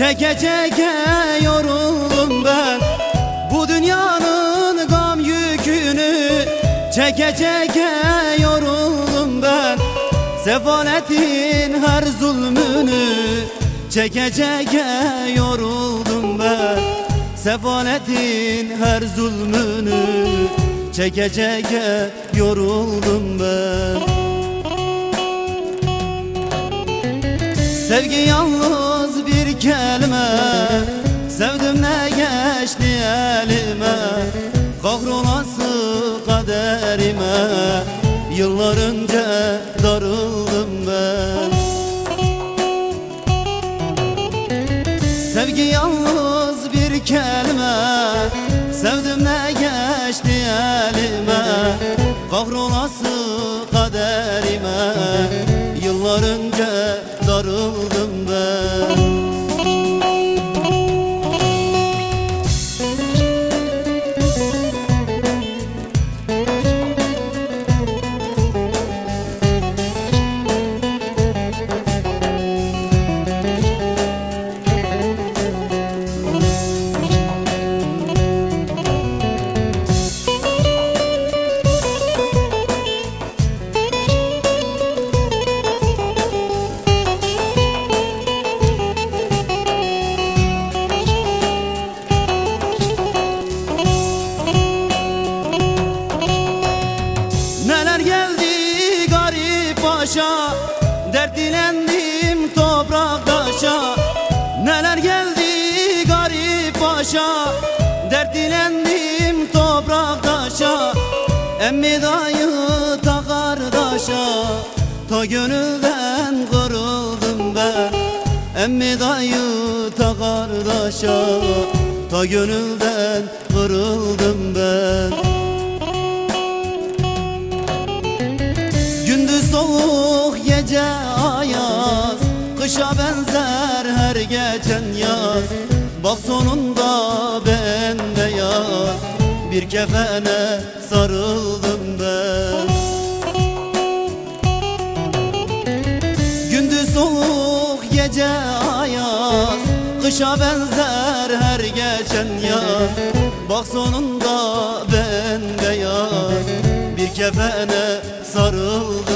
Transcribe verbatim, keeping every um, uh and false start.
Çeke çeke yoruldum ben bu dünyanın gam yükünü. Çeke çeke yoruldum ben sefaletin her zulmünü. Çeke çeke yoruldum ben sefaletin her zulmünü. Çeke çeke yoruldum ben. Sevgi yalnız bir kelime, sevdim ne geçti elime. Kahrolası kaderime, yıllar önce darıldım ben. Sevgi yalnız bir kelime, sevdim ne geçti elime. Kahrolası kaderime, yıllar önce darıldım ben. Neler geldi garip başa, dert dilendim toprak taşa. Neler geldi garip başa, dert dilendim toprak taşa. Emmi dayı ta kardeşa, ta gönülden kırıldım ben. Emmi dayı ta kardeşa, ta gönülden kırıldım ben. Gündüz soğuk gece ayaz, kışa benzer her geçen yaz. Bak sonunda bembeyaz bir kefene sarıldım ben. Gündüz soğuk gece ayaz, kışa benzer her geçen yaz. Bak sonunda bembeyaz bir kefene sarıldım.